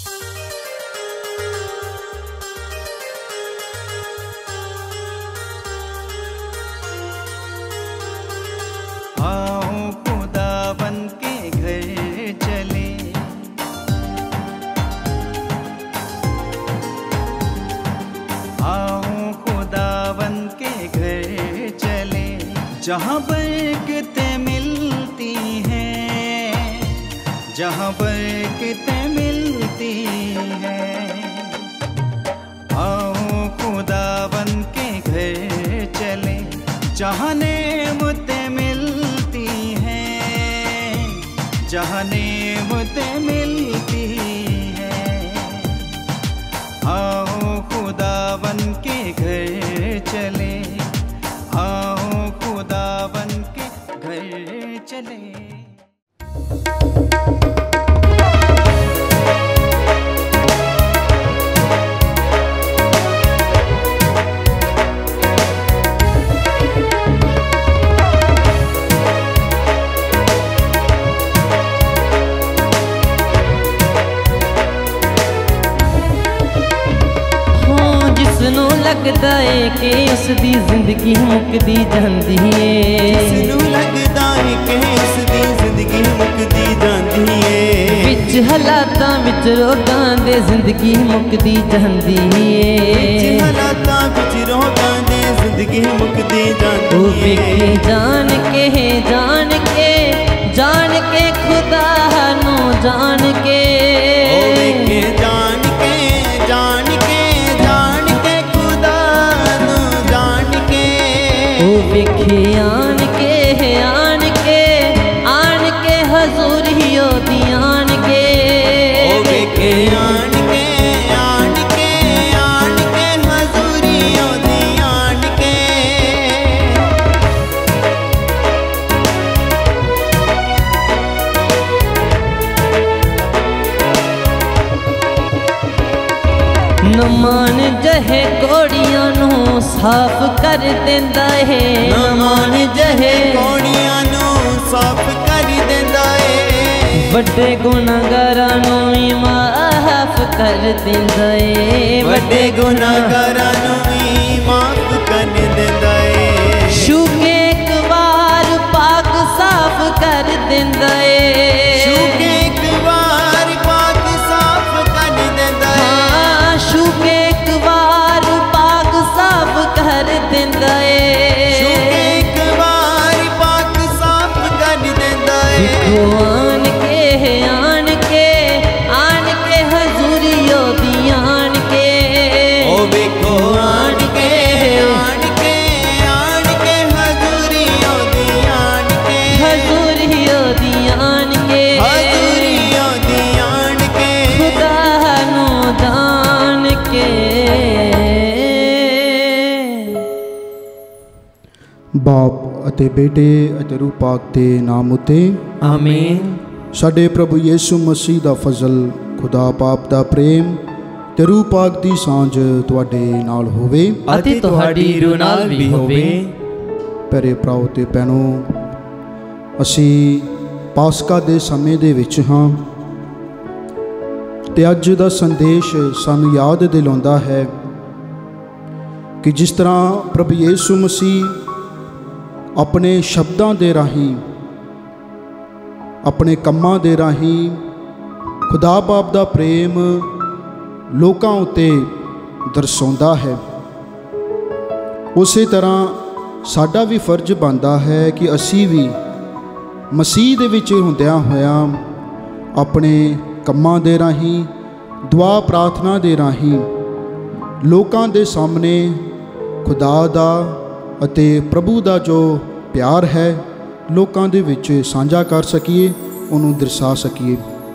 जहाँ बरकतें मिलती हैं, जहाँ बरकतें मिलती हैं, आओ खुदा बन के घर चले। जहाँ नेमतें मिलती हैं, जहाँ नेमतें मिलती हैं, आओ खुदा बन के घर चले, आओ खुदा बन के घर चले। लगदा है कि उसदी जिंदगी मुकदी जांदी है, जिसनू लगदा है कि उसदी जिंदगी मुकदी जांदी है, विच हालातां विच रोगां दे जिंदगी मुकदी जांदी है, विच हालातां विच रोगां दे जिंदगी मुकदी जांदी है। ओ वेखे जान के जान के जान के खुदा नू जान के, ओ वेखे जान के जान के जान के खुदा नू जान के, ओ वेखे आन के हजूरियो दी आन के, ओ वेखे आन के हजूरियो दी आन के। न मान जहे कोड़ियां नू साफ कर देंदा है, न मान जहे कोड़ियां नू साफ कर देंदा है, वड्डे गुनाहगारां नू भी माफ कर देंदा है, वड्डे गुनाहगारां नू भी माफ कर देंदा है, छू के एक बार पाक साफ कर देंदा है, छू के एक बार पाक साफ कर देंदा है, छू के एक बार पाक साफ कर देंदा है, छू के एक बार पाक साफ कर देंदा है। आन के हजूरियो दी आन के, ओ वेखो आन के हजूरियो दी आन के, हजूरियो दी आन के, हजूरियो दी आन के, खुदा नू जान के। बाप ਅਤੇ बेटे ਅਤੇ रूह पाक ਦੇ नाम उते आमीन। ਸਾਡੇ प्रभु यीशु मसीह ਦਾ ਫਜ਼ਲ, खुदा पाप ਦਾ ਪ੍ਰੇਮ ਤੇ रूह पाक ਦੀ ਸਾਂਝ ਤੁਹਾਡੇ ਨਾਲ ਹੋਵੇ ਅਤੇ ਤੁਹਾਡੀ ਰੂਹ ਨਾਲ ਵੀ ਹੋਵੇ। ਪਿਆਰੇ ਭਰਾਓ ਤੇ ਭੈਣੋ, ਅਸੀਂ ਪਾਸਕਾ ਦੇ ਸਮੇਂ ਦੇ ਵਿੱਚ ਹਾਂ ਤੇ ਅੱਜ ਦਾ ਸੰਦੇਸ਼ ਸਾਨੂੰ ਯਾਦ ਦਿਲਾਉਂਦਾ ਹੈ ਕਿ ਜਿਸ ਤਰ੍ਹਾਂ ਪ੍ਰਭੂ ਯੀਸ਼ੂ ਮਸੀਹ ਆਪਣੇ ਸ਼ਬਦਾਂ ਦੇ ਰਾਹੀਂ, ਆਪਣੇ ਕੰਮਾਂ ਦੇ ਰਾਹੀਂ ਖੁਦਾ ਬਾਪ ਦਾ ਪ੍ਰੇਮ ਲੋਕਾਂ ਉੱਤੇ ਦਰਸਾਉਂਦਾ ਹੈ, ਉਸੇ ਤਰ੍ਹਾਂ ਸਾਡਾ ਵੀ ਫਰਜ਼ ਬਣਦਾ ਹੈ ਕਿ ਅਸੀਂ ਵੀ ਮਸੀਹ ਦੇ ਵਿੱਚ ਹੁੰਦਿਆਂ ਹੋਇਆਂ ਆਪਣੇ ਕੰਮਾਂ ਦੇ ਰਾਹੀਂ, ਦੁਆ ਪ੍ਰਾਰਥਨਾ ਦੇ ਰਾਹੀਂ ਲੋਕਾਂ ਦੇ ਸਾਹਮਣੇ ਖੁਦਾ ਦਾ ਅਤੇ ਪ੍ਰਭੂ ਦਾ ਜੋ ਪਿਆਰ ਹੈ ਲੋਕਾਂ ਦੇ ਵਿੱਚ ਸਾਂਝਾ ਕਰ ਸਕੀਏ, ਉਹਨੂੰ ਦਰਸਾ ਸਕੀਏ।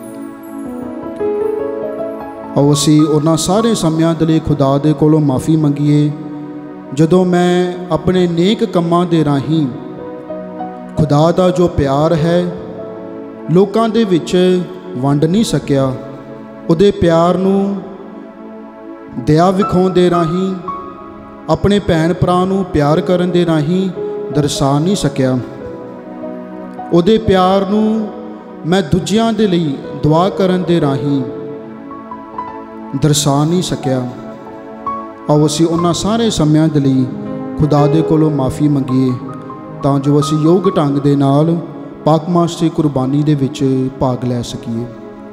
ਆਓ ਅਸੀਂ ਉਹਨਾਂ ਸਾਰੇ ਸਮਿਆਂ ਦੇ ਲਈ ਖੁਦਾ ਦੇ ਕੋਲੋਂ ਮਾਫੀ ਮੰਗੀਏ ਜਦੋਂ ਮੈਂ ਆਪਣੇ ਨੇਕ ਕੰਮਾਂ ਦੇ ਰਾਹੀਂ ਖੁਦਾ ਦਾ ਜੋ ਪਿਆਰ ਹੈ ਲੋਕਾਂ ਦੇ ਵਿੱਚ ਵੰਡ ਨਹੀਂ ਸਕਿਆ, ਉਹਦੇ ਪਿਆਰ ਨੂੰ ਦਇਆ ਵਿਖਾਉਣ ਦੇ ਰਾਹੀਂ, ਆਪਣੇ ਭੈਣ ਭਰਾ ਨੂੰ ਪਿਆਰ ਕਰਨ ਦੇ ਰਾਹੀਂ ਦਰਸਾ ਨਹੀਂ ਸਕਿਆ। ਉਹਦੇ ਪਿਆਰ ਨੂੰ ਮੈਂ ਦੂਜਿਆਂ ਦੇ ਲਈ ਦੁਆ ਕਰਨ ਦੇ ਰਾਹੀਂ ਦਰਸਾ ਨਹੀਂ ਸਕਿਆ। ਆਓ ਅਸੀਂ ਉਹਨਾਂ ਸਾਰੇ ਸਮਿਆਂ ਦੇ ਲਈ ਖੁਦਾ ਦੇ ਕੋਲੋਂ ਮਾਫੀ ਮੰਗੀਏ ਤਾਂ ਜੋ ਅਸੀਂ ਯੋਗ ਢੰਗ ਦੇ ਨਾਲ ਪਾਕਮਾਸ ਦੀ ਕੁਰਬਾਨੀ ਦੇ ਵਿੱਚ ਭਾਗ ਲੈ ਸਕੀਏ।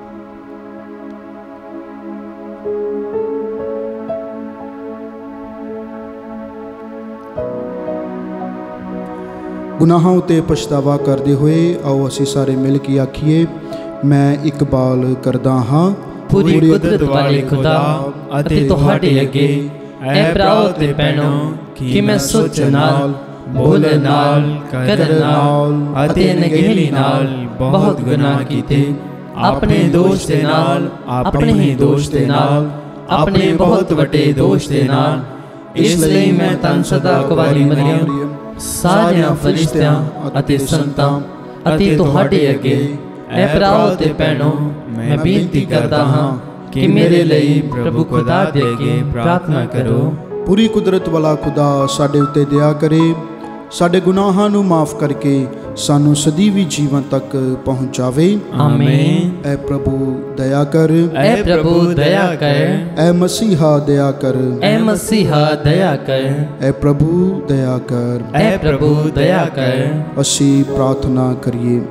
ਗੁਨਾਹਾਂ ਉਤੇ ਪਛਤਾਵਾ ਕਰਦੇ ਹੋਏ ਆਓ ਅਸੀਂ ਸਾਰੇ ਮਿਲ ਕੇ ਆਖੀਏ, ਮੈਂ ਇਕਬਾਲ ਕਰਦਾ ਹਾਂ ਪੂਰੀ ਕੁਦਰਤ ਵਾਲੇ ਖੁਦਾ ਅਤੇ ਤੁਹਾਡੇ ਅੱਗੇ ਐ ਭਰਾਓ ਤੇ ਭੈਣੋ ਕਿ ਮੈਂ ਸੋਚ ਨਾਲ, ਬੋਲਣ ਨਾਲ, ਕਰਨ ਨਾਲ ਅਤੇ ਅਣਗਹਿਲੀ ਨਾਲ ਬਹੁਤ ਗੁਨਾਹ ਕੀਤੇ। ਆਪਣੇ ਦੋਸ਼ ਦੇ ਨਾਲ, ਆਪਣੇ ਹੀ ਦੋਸ਼ ਦੇ ਨਾਲ, ਆਪਣੇ ਬਹੁਤ ਵੱਡੇ ਦੋਸ਼ ਦੇ ਨਾਲ। ਇਸ ਲਈ ਮੈਂ ਤਾਂ ਸਦਾ ਕੁਵਾਰੀ ਮਰੀਮ, ਸਾਰਿਆਂ ਫਰਿਸ਼ਤਿਆਂ ਅਤੇ ਸੰਤਾਂ ਅਤੇ ਤੁਹਾਡੇ ਅੱਗੇ ਐ ਭਰਾਓ ਤੇ ਭੈਣੋ ਮੈਂ ਬੇਨਤੀ ਕਰਦਾ ਹਾਂ ਕਿ ਮੇਰੇ ਲਈ ਪ੍ਰਭੂ ਖੁਦਾ ਦੇ ਅੱਗੇ ਪ੍ਰਾਰਥਨਾ ਕਰੋ। ਪੂਰੀ ਕੁਦਰਤ ਵਾਲਾ ਖੁਦਾ ਸਾਡੇ ਉੱਤੇ ਦਇਆ ਕਰੇ, ਸਾਡੇ ਗੁਨਾਹਾਂ ਨੂੰ ਮਾਫ ਕਰਕੇ ਸਾਨੂੰ ਸਦੀਵੀ ਜੀਵਨ ਤੱਕ ਪਹੁੰਚਾਵੇ। ਆਮੀਨ। ਐ ਪ੍ਰਭੂ ਦਇਆ ਕਰ, ਐ ਪ੍ਰਭੂ ਦਇਆ ਕਰ, ਐ ਮਸੀਹਾ ਦਇਆ ਕਰ, ਐ ਮਸੀਹਾ ਦਇਆ ਕਰ, ਐ ਪ੍ਰਭੂ ਦਇਆ ਕਰ, ਐ ਪ੍ਰਭੂ ਦਇਆ ਕਰ। ਅਸੀਂ ਪ੍ਰਾਰਥਨਾ ਕਰੀਏ।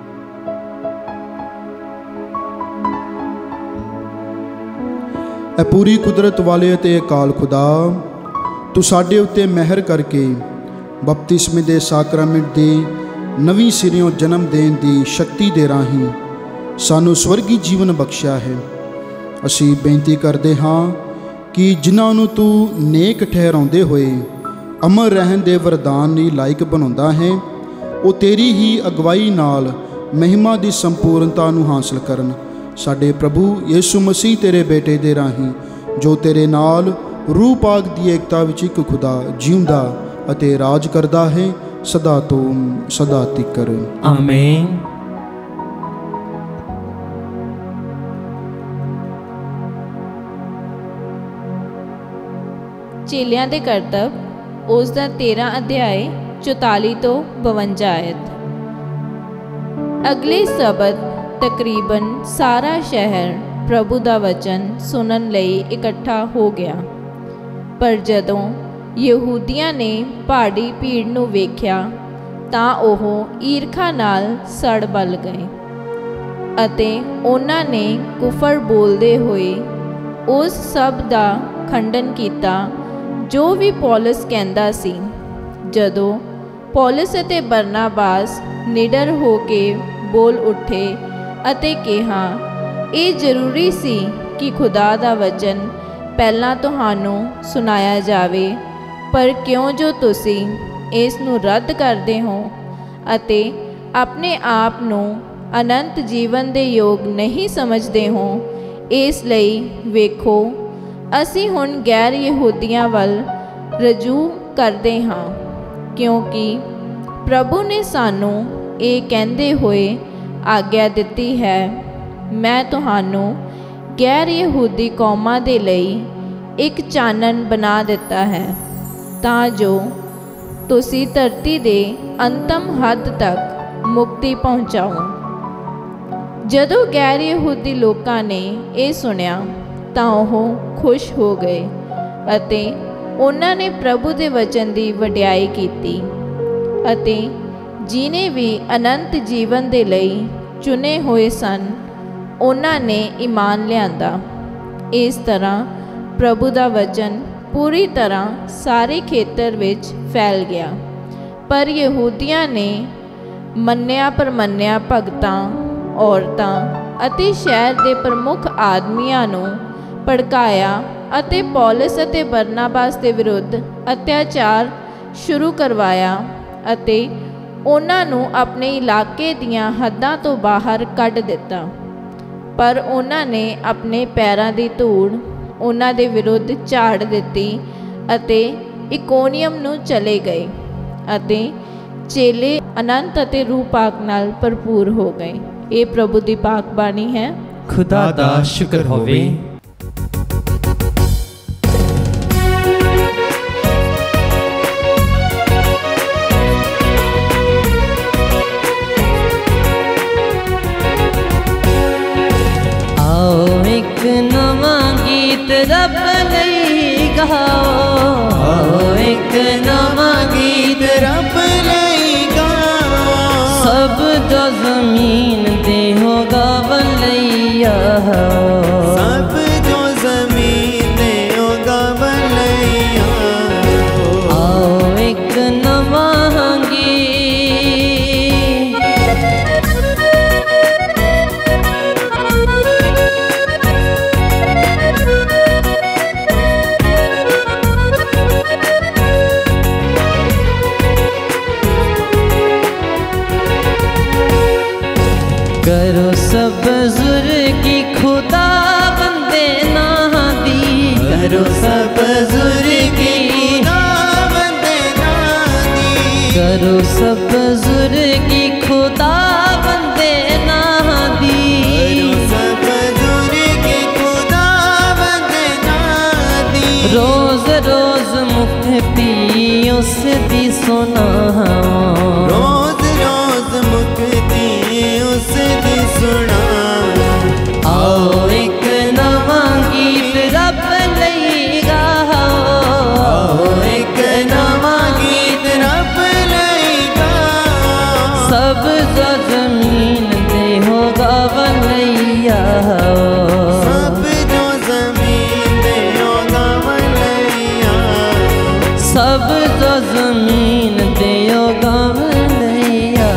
ਐ ਪੂਰੀ ਕੁਦਰਤ ਵਾਲੇ ਅਤੇ ਅਕਾਲ ਖੁਦਾ, ਤੂੰ ਸਾਡੇ ਉੱਤੇ ਮਿਹਰ ਕਰਕੇ ਬਪਤਿਸਮੇ ਦੇ ਸਾਕਰਾਮੈਂਟ ਦੀ ਨਵੀਂ ਸਿਰਿਓਂ ਜਨਮ ਦੇਣ ਦੀ ਸ਼ਕਤੀ ਦੇ ਰਾਹੀਂ ਸਾਨੂੰ ਸਵਰਗੀ ਜੀਵਨ ਬਖਸ਼ਿਆ ਹੈ। ਅਸੀਂ ਬੇਨਤੀ ਕਰਦੇ ਹਾਂ ਕਿ ਜਿਨ੍ਹਾਂ ਨੂੰ ਤੂੰ ਨੇਕ ਠਹਿਰਾਉਂਦੇ ਹੋਏ ਅਮਰ ਰਹਿਣ ਦੇ ਵਰਦਾਨ ਲਈ ਲਾਇਕ ਬਣਾਉਂਦਾ ਹੈ, ਉਹ ਤੇਰੀ ਹੀ ਅਗਵਾਈ ਨਾਲ ਮਹਿਮਾ ਦੀ ਸੰਪੂਰਨਤਾ ਨੂੰ ਹਾਸਲ ਕਰਨ। ਸਾਡੇ ਪ੍ਰਭੂ ਯਿਸੂ ਮਸੀਹ ਤੇਰੇ ਬੇਟੇ ਦੇ ਰਾਹੀਂ, ਜੋ ਤੇਰੇ ਨਾਲ ਰੂਹ ਪਾਕ ਦੀ ਏਕਤਾ ਵਿੱਚ ਇੱਕ ਖੁਦਾ ਜਿਉਂਦਾ ਅਤੇ ਰਾਜ ਕਰਦਾ ਹੈ ਸਦਾ ਤੋਂ ਸਦਾ ਤੀਕਰ। ਆਮੀਨ। ਚੇਲਿਆਂ ਦੇ ਕਰਤੱਵ, ਉਸ ਦਾ 13 ਅਧਿਆਏ 44 ਤੋਂ 52 ਆਇਤ। ਅਗਲੇ ਸਬਤ ਤਕਰੀਬਨ ਸਾਰਾ ਸ਼ਹਿਰ ਪ੍ਰਭੂ ਦਾ ਵਚਨ ਸੁਣਨ ਲਈ ਇਕੱਠਾ ਹੋ ਗਿਆ। ਪਰ ਜਦੋਂ ਯਹੂਦੀਆਂ ਨੇ ਭਾਰੀ ਭੀੜ ਨੂੰ ਵੇਖਿਆ ਤਾਂ ਉਹ ਈਰਖਾ ਨਾਲ ਸੜ ਬਲ ਗਏ ਅਤੇ ਉਹਨਾਂ ਨੇ ਕੁਫਰ ਬੋਲਦੇ ਹੋਏ ਉਸ ਸਭ ਦਾ ਖੰਡਨ ਕੀਤਾ ਜੋ ਵੀ ਪੌਲਸ ਕਹਿੰਦਾ ਸੀ। ਜਦੋਂ ਪੌਲਸ ਅਤੇ ਬਰਨਾਬਾਸ ਨਿਡਰ ਹੋ ਕੇ ਬੋਲ ਉੱਠੇ ਅਤੇ ਕਿਹਾ, ਇਹ ਜ਼ਰੂਰੀ ਸੀ ਕਿ ਖੁਦਾ ਦਾ ਵਚਨ ਪਹਿਲਾਂ ਤੁਹਾਨੂੰ ਸੁਣਾਇਆ ਜਾਵੇ, ਪਰ ਕਿਉਂ ਜੋ ਤੁਸੀਂ ਇਸ ਨੂੰ ਰੱਦ ਕਰਦੇ ਹੋ ਅਤੇ ਆਪਣੇ ਆਪ ਨੂੰ ਅਨੰਤ ਜੀਵਨ ਦੇ ਯੋਗ ਨਹੀਂ ਸਮਝਦੇ ਹੋ, ਇਸ ਲਈ ਵੇਖੋ ਅਸੀਂ ਹੁਣ ਗੈਰ ਯਹੂਦੀਆਂ ਵੱਲ ਰਜੂ ਕਰਦੇ ਹਾਂ, ਕਿਉਂਕਿ ਪ੍ਰਭੂ ਨੇ ਸਾਨੂੰ ਇਹ ਕਹਿੰਦੇ ਹੋਏ ਆਗਿਆ ਦਿੱਤੀ ਹੈ, ਮੈਂ ਤੁਹਾਨੂੰ ਗੈਰ ਯਹੂਦੀ ਕੌਮਾਂ ਦੇ ਲਈ ਇੱਕ ਚਾਨਣ ਬਣਾ ਦਿੱਤਾ ਹੈ ਤਾਂ ਜੋ ਤੁਸੀਂ ਧਰਤੀ ਦੇ ਅੰਤਮ ਹੱਦ ਤੱਕ ਮੁਕਤੀ ਪਹੁੰਚਾਓ। ਜਦੋਂ ਗੈਰ ਯਹੂਦੀ ਲੋਕਾਂ ਨੇ ਇਹ ਸੁਣਿਆ ਤਾਂ ਉਹ ਖੁਸ਼ ਹੋ ਗਏ ਅਤੇ ਉਹਨਾਂ ਨੇ ਪ੍ਰਭੂ ਦੇ ਵਚਨ ਦੀ ਵਡਿਆਈ ਕੀਤੀ ਅਤੇ ਜਿਨੇ ਵੀ ਅਨੰਤ ਜੀਵਨ ਦੇ ਲਈ ਚੁਣੇ ਹੋਏ ਸਨ ਉਹਨਾਂ ਨੇ ਈਮਾਨ ਲਿਆਂਦਾ। ਇਸ ਤਰ੍ਹਾਂ ਪ੍ਰਭੂ ਦਾ ਵਚਨ ਪੂਰੀ ਤਰ੍ਹਾਂ ਸਾਰੇ ਖੇਤਰ ਵਿੱਚ ਫੈਲ ਗਿਆ। ਪਰ ਯਹੂਦੀਆਂ ਨੇ ਮੰਨਿਆ ਪ੍ਰਮੰਨਿਆ ਭਗਤਾਂ, ਔਰਤਾਂ ਅਤੇ ਸ਼ਹਿਰ ਦੇ ਪ੍ਰਮੁੱਖ ਆਦਮੀਆਂ ਨੂੰ ਭੜਕਾਇਆ ਅਤੇ ਪੌਲਸ ਅਤੇ ਬਰਨਾਬਾਸ ਦੇ ਵਿਰੁੱਧ ਅਤਿਆਚਾਰ ਸ਼ੁਰੂ ਕਰਵਾਇਆ ਅਤੇ ਉਹਨਾਂ ਨੂੰ ਆਪਣੇ ਇਲਾਕੇ ਦੀਆਂ ਹੱਦਾਂ ਤੋਂ ਬਾਹਰ ਕੱਢ ਦਿੱਤਾ। ਪਰ ਉਹਨਾਂ ਨੇ ਆਪਣੇ ਪੈਰਾਂ ਦੀ ਧੂੜ ਉਹਨਾਂ ਦੇ ਵਿਰੁੱਧ ਝਾੜ ਦਿੱਤੀ ਅਤੇ ਇਕੋਨੀਅਮ ਨੂੰ ਚਲੇ ਗਏ ਅਤੇ ਚੇਲੇ ਅਨੰਤ ਅਤੇ ਰੂਹ ਪਾਕ ਨਾਲ ਭਰਪੂਰ ਹੋ ਗਏ। ਇਹ ਪ੍ਰਭੂ ਦੀ ਪਾਕ ਬਾਣੀ ਹੈ। ਖੁਦਾ ਦਾ ਸ਼ੁਕਰ ਹੋਵੇ। ਆਓ ਇੱਕ ਨਵਾਂ ਗੀਤ गाओ एक नवा गीत रब लई गाओ सब जो जमीन दे हो गावन लई सब जो जमीन दे हो गावन लई आओ एक नवा करो सब बुजुर्गी खुदा बंदे ना दी करो सब बुजुर्गी खुदा बंदे ना दी करो सब बुजुर्गी खुदा बंदे ना दी करो सब बुजुर्गी खुदा बंदे ना दी रोज रोज मुक्ति उस दी सुना रोज रोज मुक्ति उस दी सुना आओ एक नवा गीत रब लई गाओ आओ एक नवा गीत रब लई गाओ सब जो जमीन दे हो गावन लई सब जो जमीन दे हो गावन लई सब जो जमीन दे हो गावन लई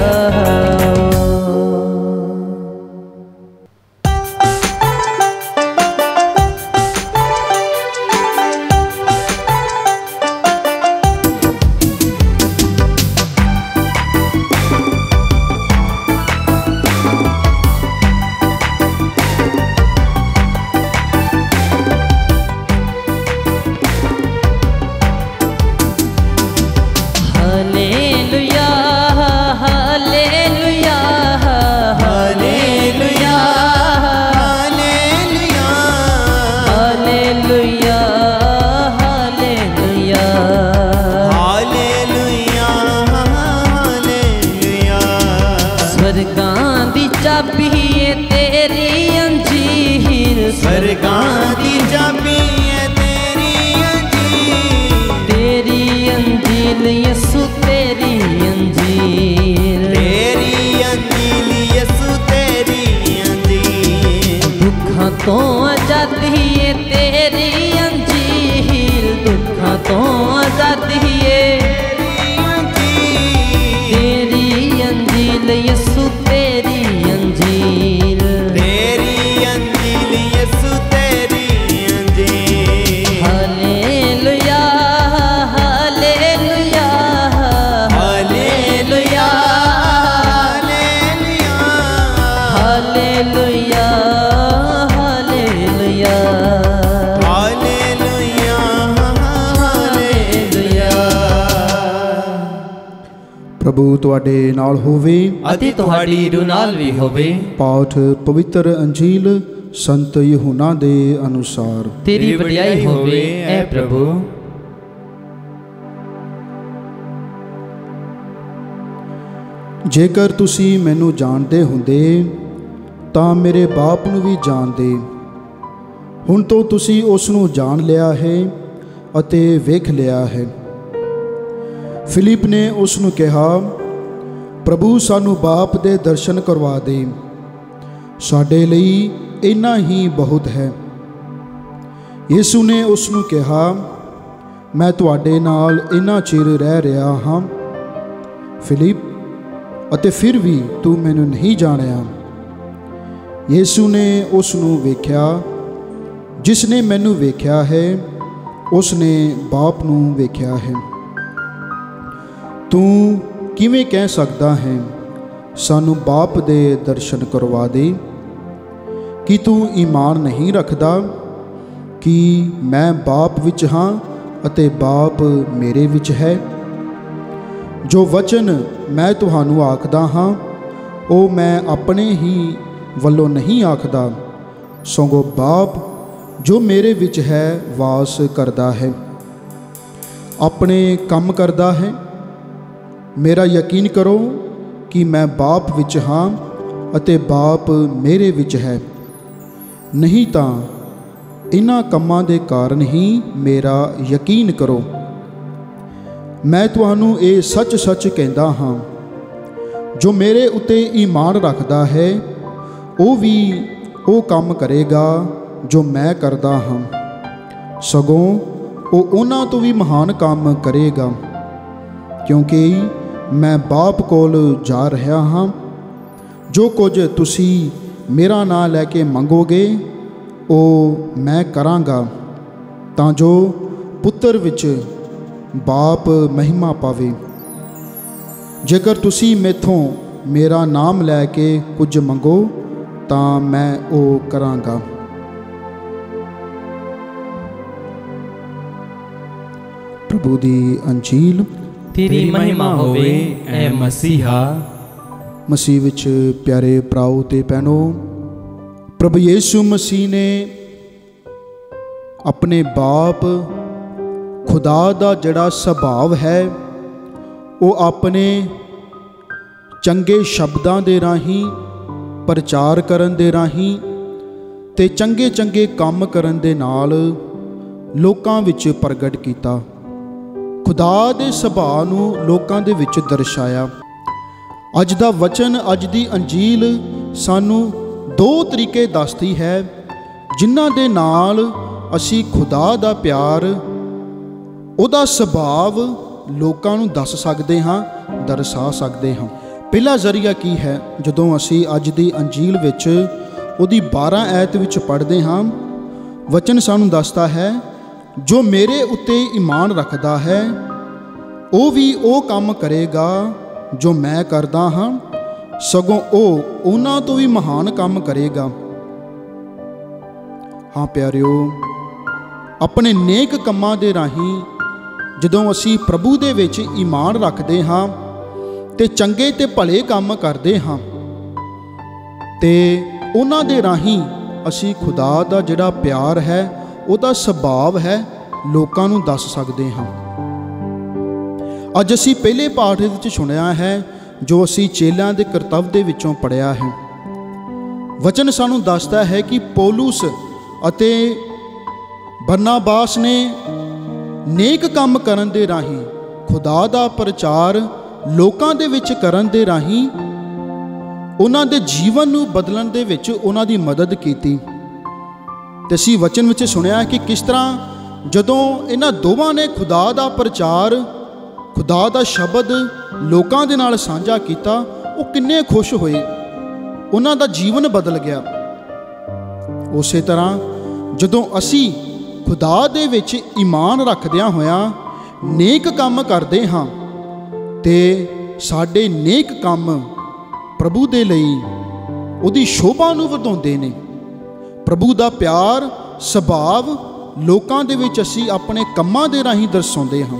स्वर्गां दी चाबी है तेरी अंजील यसु तेरी अंजील यसु तेरी अंजील दुखा तो आजादी है तेरी अंजील दुखा तो आजादी है तेरी अंजील यसु तेरी अंजील यसु तेरी अंजील हालेलुया हालेलुया हालेलुया हालेलुया हालेलुया हालेलुया हालेलुया प्रभु तुहाडे नाल होवे ਅਤੇ ਤੁਹਾਡੀ ਰੂਹ ਨਾਲ ਵੀ ਹੋਵੇ। पाठ पवित्र अंजील संत यूहन्ना दे अनुसार। ਤੇਰੀ ਵਡਿਆਈ ਹੋਵੇ ਐ ਪ੍ਰਭੂ। ਜੇਕਰ ਤੁਸੀਂ ਮੈਨੂੰ ਜਾਣਦੇ ਹੁੰਦੇ ਤਾਂ ਮੇਰੇ ਬਾਪ ਨੂੰ ਵੀ ਜਾਣਦੇ। ਹੁਣ ਤੋਂ ਤੁਸੀਂ ਉਸ ਨੂੰ ਜਾਣ ਲਿਆ ਹੈ ਅਤੇ ਵੇਖ ਲਿਆ ਹੈ। ਫਿਲਿਪ ਨੇ ਉਸ ਨੂੰ ਕਿਹਾ, ਪ੍ਰਭੂ ਸਾਨੂੰ ਬਾਪ ਦੇ ਦਰਸ਼ਨ ਕਰਵਾ ਦੇ, ਸਾਡੇ ਲਈ ਇੰਨਾ ਹੀ ਬਹੁਤ ਹੈ। ਯਿਸੂ ਨੇ ਉਸ ਨੂੰ ਕਿਹਾ, ਮੈਂ ਤੁਹਾਡੇ ਨਾਲ ਇੰਨਾ ਚਿਰ ਰਹਿ ਰਿਹਾ ਹਾਂ ਫਿਲਿਪ, ਅਤੇ ਫਿਰ ਵੀ ਤੂੰ ਮੈਨੂੰ ਨਹੀਂ ਜਾਣਿਆ। ਯਿਸੂ ਨੇ ਉਸ ਨੂੰ ਵੇਖਿਆ, ਜਿਸ ਨੇ ਮੈਨੂੰ ਵੇਖਿਆ ਹੈ ਉਸ ਨੇ ਬਾਪ ਨੂੰ ਵੇਖਿਆ ਹੈ। ਤੂੰ ਕਿਵੇਂ ਕਹਿ ਸਕਦਾ ਹੈ, ਸਾਨੂੰ ਬਾਪ ਦੇ ਦਰਸ਼ਨ ਕਰਵਾ ਦੇ? ਕੀ ਤੂੰ ਈਮਾਨ ਨਹੀਂ ਰੱਖਦਾ ਕਿ ਮੈਂ ਬਾਪ ਵਿੱਚ ਹਾਂ ਅਤੇ ਬਾਪ ਮੇਰੇ ਵਿੱਚ ਹੈ? ਜੋ ਵਚਨ ਮੈਂ ਤੁਹਾਨੂੰ ਆਖਦਾ ਹਾਂ ਉਹ ਮੈਂ ਆਪਣੇ ਹੀ ਵੱਲੋਂ ਨਹੀਂ ਆਖਦਾ, ਸਗੋਂ ਬਾਪ ਜੋ ਮੇਰੇ ਵਿੱਚ ਹੈ ਵਾਸ ਕਰਦਾ ਹੈ, ਆਪਣੇ ਕੰਮ ਕਰਦਾ ਹੈ। ਮੇਰਾ ਯਕੀਨ ਕਰੋ ਕਿ ਮੈਂ ਬਾਪ ਵਿੱਚ ਹਾਂ ਅਤੇ ਬਾਪ ਮੇਰੇ ਵਿੱਚ ਹੈ, ਨਹੀਂ ਤਾਂ इन्हां कम्मां दे कारण ही मेरा यकीन करो। मैं तुहानू ये सच सच कहता हाँ, जो मेरे उत्ते ईमान रखता है वो भी वो काम करेगा जो मैं करता हाँ, सगों वो उन्हां तो भी महान काम करेगा, क्योंकि मैं बाप कोल जा रहा हाँ। जो कुछ तुसी मेरा नाम लैके मंगोगे वो मैं करांगा, तां जो पुत्र विच बाप महिमा पावे। जेकर तुसी मेथों मेरा नाम लैके कुछ मंगो तां मैं वो करांगा। प्रभु दी अंजील। तेरी महिमा होवे ऐ मसीहा। मसीह विच प्यारे भराओ ते भैणो, प्रभु यीशु मसीह ने अपने बाप खुदा दा जड़ा सुभाव है वो अपने चंगे शब्दां दे राही, प्रचार करन दे राही ते चंगे चंगे काम करन दे नाल लोकां विच प्रगट कीता। खुदा दे सुभाव नूं लोकां दे विच दर्शाया। अज दा वचन, अज दी अंजील सानू दो तरीके दसदी है जिन्हां दे नाल असी खुदा दा प्यार, उहदा सुभाव लोकां नूं दस सकदे हां, दर्शा सकदे हां। पहला जरिया की है, जदों असी अज दी अंजील विच उहदी 12 आयत विच पढ़दे हां, वचन सानू दसदा है जो मेरे उत्ते ईमान रखदा है वो भी वो काम करेगा जो मैं करदा हाँ, सगों वो उन्हां तो भी महान काम करेगा। हाँ प्यारिओ, अपने नेक कम्मां दे राही जदों असी प्रभु दे विच ईमान रखदे हाँ ते चंगे ते भले काम करदे हाँ ते उन्हां दे राही असी खुदा दा जिहड़ा प्यार है, उहदा सुभाव है, लोकां नूं दस सकदे हाँ। अज असी पहले पाठ विच सुनिया है जो असी चेलियां दे करतव्य दे विचों पढ़िया है। वचन सानू दसदा है कि पौलुस अते बरनाबास ने नेक काम करन दे राही, खुदा दा प्रचार लोकां दे विच करन दे राही उन्हां दे जीवन नूं बदलण दे विच उन्हां दी मदद कीती। ते असी वचन विच सुनिया कि किस तरह जदों इन्हां दोवां ने खुदा दा प्रचार, खुदा दा शब्द लोकां दे नाल साझा कीता, वो किन्ने खुश होए, उन्हां दा जीवन बदल गया। उसे तरह जदों असी खुदा दे विच ईमान रखदियां होया नेक काम करदे हां ते साडे नेक काम प्रभु दे लई उहदी शोभा नूं वधाउंदे ने। प्रभु दा प्यार, सुभाव लोकां दे विच असी अपने कम्मां दे राहीं दर्शाउंदे हां।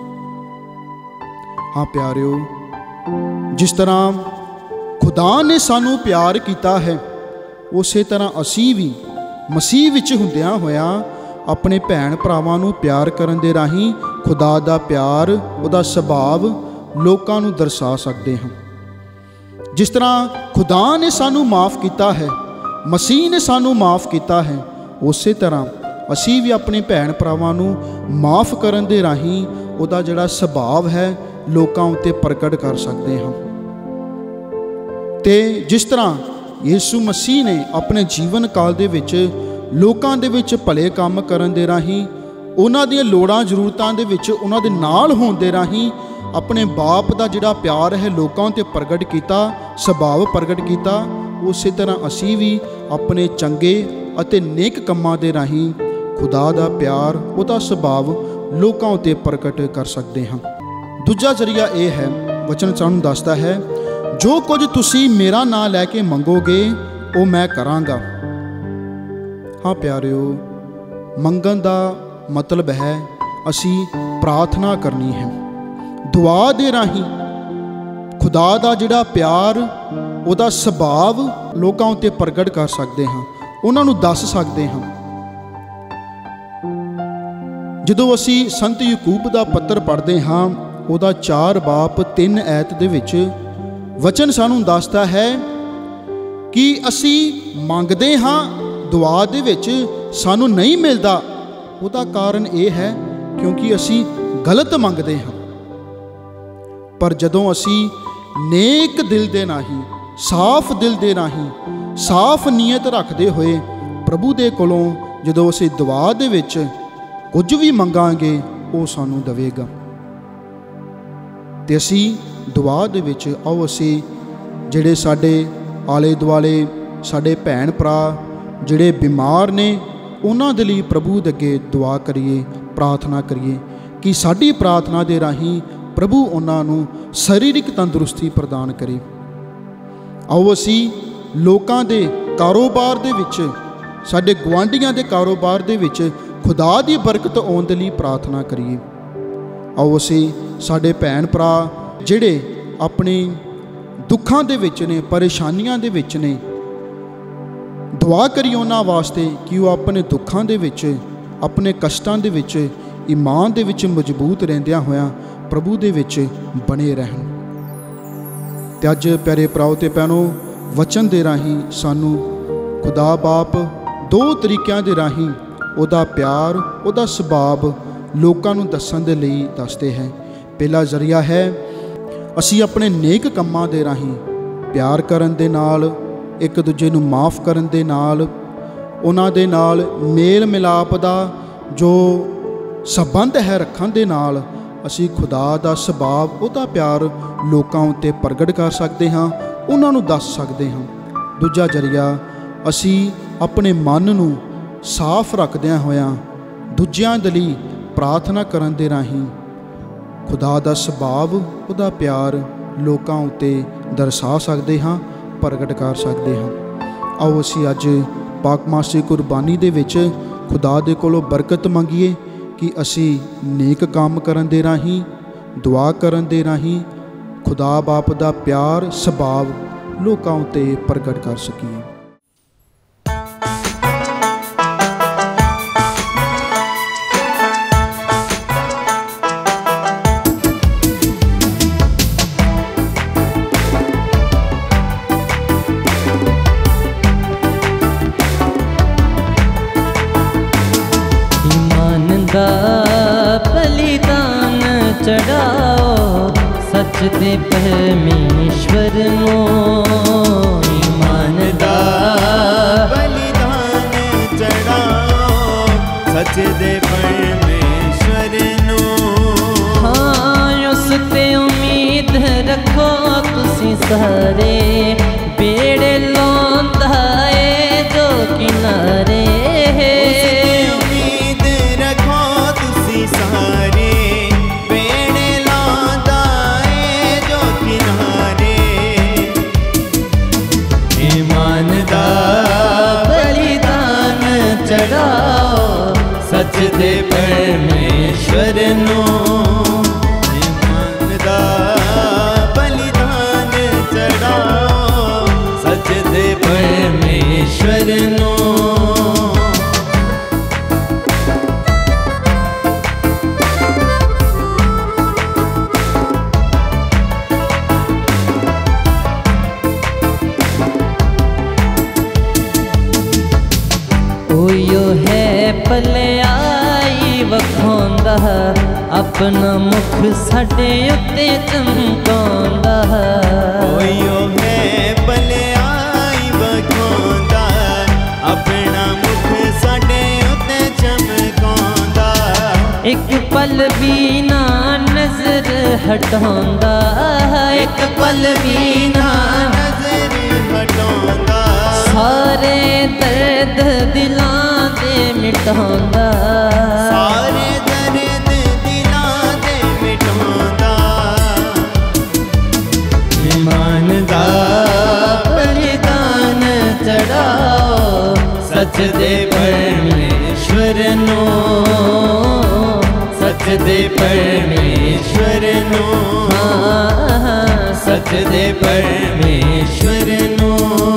हाँ प्यारिओ, जिस तरह खुदा ने सानू प्यार किया है उस तरह असी भी मसीह विच हुंदियां होया अपने भैन भरावां नू प्यार करन दे राही खुदा दा प्यार, उहदा सुभाव लोकां नू दर्शा सकदे हां। जिस तरह खुदा ने सानू माफ़ किया है, मसीह ने सानू माफ़ किया है, उस तरह असी भी अपने भैन भरावां नू माफ़ करन दे राही उहदा जिहड़ा सुभाव है लोकां उत्ते प्रगट कर सकते हैं। ते जिस तरह यीशु मसीह ने अपने जीवन काल दे विच लोकां दे विच भले काम करन दे राही उन्हां दीआं लोड़ां जरूरतां दे विच उन्हां दे नाल होण दे राही अपने बाप दा जिहड़ा प्यार है लोकां उत्ते प्रगट कीता, सुभाव प्रगट कीता, उस तरह असी भी अपने चंगे अते नेक कम्मां दे राही खुदा दा प्यार, उहदा सुभाव लोकां उत्ते प्रगट कर सकते हैं। दूजा जरिया यह है, वचन सानू दसदा है जो कुछ तुसी मेरा नाम लैके मंगोगे वो मैं करांगा। हाँ प्यारिओ, मंगन दा मतलब है असी प्रार्थना करनी है, दुआ दे राही खुदा दा जिहड़ा प्यार, उहदा सुभाव लोकां उत्ते प्रगट कर सकते हैं, उन्हां नूं दस सकते हैं। जदों असी संत याकूब दा पत्र पढ़ते हाँ उहदा 4 बाब 3 आयत दे विच वचन सानू दसदा है कि असी मंगदे हाँ दुआ दे विच ਸਾਨੂੰ ਨਹੀਂ ਮਿਲਦਾ, ਉਹਦਾ ਕਾਰਨ ਇਹ ਹੈ ਕਿਉਂਕਿ ਅਸੀਂ ਗਲਤ ਮੰਗਦੇ ਹਾਂ। ਪਰ ਜਦੋਂ ਅਸੀਂ ਨੇਕ ਦਿਲ ਦੇ ਰਾਹੀਂ, ਸਾਫ਼ ਦਿਲ ਦੇ ਰਾਹੀਂ, ਸਾਫ਼ ਨੀਅਤ ਰੱਖਦੇ ਹੋਏ ਪ੍ਰਭੂ ਦੇ ਕੋਲੋਂ ਜਦੋਂ ਅਸੀਂ ਦੁਆ ਦੇ ਵਿੱਚ ਕੁਝ ਵੀ ਮੰਗਾਂਗੇ, ਉਹ ਸਾਨੂੰ ਦੇਵੇਗਾ। ਤੇ ਅਸੀਂ ਦੁਆ ਦੇ ਵਿੱਚ ਆਓ ਅਸੀਂ ਜਿਹੜੇ ਸਾਡੇ ਆਲੇ ਦੁਆਲੇ ਸਾਡੇ ਭੈਣ ਭਰਾ ਜਿਹੜੇ ਬਿਮਾਰ ਨੇ, ਉਹਨਾਂ ਦੇ ਲਈ ਪ੍ਰਭੂ ਦੇ ਅੱਗੇ ਦੁਆ ਕਰੀਏ, ਪ੍ਰਾਰਥਨਾ ਕਰੀਏ ਕਿ ਸਾਡੀ ਪ੍ਰਾਰਥਨਾ ਦੇ ਰਾਹੀਂ ਪ੍ਰਭੂ ਉਹਨਾਂ ਨੂੰ ਸਰੀਰਕ ਤੰਦਰੁਸਤੀ ਪ੍ਰਦਾਨ ਕਰੇ। ਆਓ ਅਸੀਂ ਲੋਕਾਂ ਦੇ ਕਾਰੋਬਾਰ ਦੇ ਵਿੱਚ, ਸਾਡੇ ਗੁਆਂਢੀਆਂ ਦੇ ਕਾਰੋਬਾਰ ਦੇ ਵਿੱਚ ਖੁਦਾ ਦੀ ਬਰਕਤ ਆਉਣ ਦੇ ਲਈ ਪ੍ਰਾਰਥਨਾ ਕਰੀਏ। ਆਓ ਅਸੀਂ ਸਾਡੇ ਭੈਣ ਭਰਾ ਜਿਹੜੇ ਆਪਣੇ ਦੁੱਖਾਂ ਦੇ ਵਿੱਚ ਨੇ, ਪਰੇਸ਼ਾਨੀਆਂ ਦੇ ਵਿੱਚ ਨੇ, ਦੁਆ ਕਰੀਏ ਉਹਨਾਂ ਵਾਸਤੇ ਕਿ ਉਹ ਆਪਣੇ ਦੁੱਖਾਂ ਦੇ ਵਿੱਚ, ਆਪਣੇ ਕਸ਼ਟਾਂ ਦੇ ਵਿੱਚ, ਈਮਾਨ ਦੇ ਵਿੱਚ ਮਜ਼ਬੂਤ ਰਹਿੰਦਿਆਂ ਹੋਇਆਂ ਪ੍ਰਭੂ ਦੇ ਵਿੱਚ ਬਣੇ ਰਹਿਣ। ਤੇ ਅੱਜ ਪਿਆਰੇ ਭਰਾਓ ਤੇ ਭੈਣੋ, ਵਚਨ ਦੇ ਰਾਹੀਂ ਸਾਨੂੰ ਖੁਦਾ ਬਾਪ ਦੋ ਤਰੀਕਿਆਂ ਦੇ ਰਾਹੀਂ ਉਹਦਾ ਪਿਆਰ, ਉਹਦਾ ਸੁਭਾਅ ਲੋਕਾਂ ਨੂੰ ਦੱਸਣ ਦੇ ਲਈ ਦੱਸਦੇ ਹੈ। ਪਹਿਲਾ ਜ਼ਰੀਆ ਹੈ ਅਸੀਂ ਆਪਣੇ ਨੇਕ ਕੰਮਾਂ ਦੇ ਰਾਹੀਂ ਪਿਆਰ ਕਰਨ ਦੇ ਨਾਲ, ਇੱਕ ਦੂਜੇ ਨੂੰ ਮਾफ़ ਕਰਨ ਦੇ ਨਾਲ, ਉਹਨਾਂ ਦੇ ਨਾਲ ਮੇਲ ਮਿਲਾਪ ਦਾ ਜੋ ਸੰਬੰਧ ਹੈ ਰੱਖਣ ਦੇ ਨਾਲ ਅਸੀਂ ਖੁਦਾ ਦਾ ਸੁਭਾਅ, ਉਹਦਾ ਪਿਆਰ ਲੋਕਾਂ ਉੱਤੇ ਪ੍ਰਗਟ ਕਰ ਸਕਦੇ ਹਾਂ, ਉਹਨਾਂ ਨੂੰ ਦੱਸ ਸਕਦੇ ਹਾਂ। ਦੂਜਾ ਜ਼ਰੀਆ ਅਸੀਂ ਆਪਣੇ ਮਨ ਨੂੰ ਸਾਫ਼ ਰੱਖਦਿਆਂ ਹੋਇਆਂ ਦੂਜਿਆਂ ਦੇ ਲਈ ਪ੍ਰਾਰਥਨਾ ਕਰਨ ਦੇ ਰਾਹੀਂ ਖੁਦਾ ਦਾ ਸੁਭਾਅ, ਉਹਦਾ ਪਿਆਰ ਲੋਕਾਂ ਉੱਤੇ ਦਰਸਾ ਸਕਦੇ ਹਾਂ, ਪ੍ਰਗਟ ਕਰ ਸਕਦੇ ਹਾਂ। ਆਓ ਅਸੀਂ ਅੱਜ ਪਾਕਮਾਸੀ ਕੁਰਬਾਨੀ ਦੇ ਵਿੱਚ ਖੁਦਾ ਦੇ ਕੋਲੋਂ ਬਰਕਤ ਮੰਗੀਏ ਕਿ ਅਸੀਂ ਨੇਕ ਕੰਮ ਕਰਨ ਦੇ ਰਾਹੀਂ, ਦੁਆ ਕਰਨ ਦੇ ਰਾਹੀਂ ਖੁਦਾ ਬਾਪ ਦਾ ਪਿਆਰ, ਸੁਭਾਅ ਲੋਕਾਂ ਉੱਤੇ ਪ੍ਰਗਟ ਕਰ ਸਕੀਏ। बलिदान चढ़ाओ सच दे परमेश्वर नो, ईमान दा बलिदान चढ़ाओ सच दे परमेश्वर नो। हाँ उस ते उम्मीद रखो तुसी सारे, बेड़े लौंदा है जो किनारे, सारे बेड़े लांदा है जो किनारे। ईमान दा बलिदान चढ़ाओ सच दे परमेश्वर नो, ईमान दा बलिदान चढ़ाओ सच दे परमेश्वर नो। ओयो है भलाई वखांदा, अपना मुख साडे उत्ते चमकांदा। ओयो है भलाई वखांदा, अपना मुख साडे उत्ते चमकांदा। एक पल भी ना नजर हटांदा, एक पल भी ना नजर हटांदा। सारे दर्द दिलां दे मिटांदा, सारे दर्द दिलां दे मिटांदा। ईमान दा बलिदान चढ़ाओ सच दे परमेश्वर नो, सच दे परमेश्वर नो, सच दे परमेश्वर नो।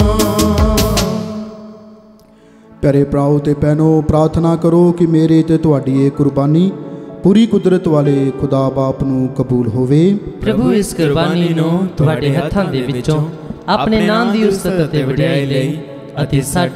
प्यारे भराओ ते भैनों, प्रार्थना करो कि मेरे ते तुहाडी ये कुर्बानी पूरी कुदरत वाले खुदा बाप नूं कबूल होवे। प्रभु इस कुर्बानी नूं तुहाडे हत्थां दे विचों अपने नाम दी उस्तत ते वडियाई लई अते साडे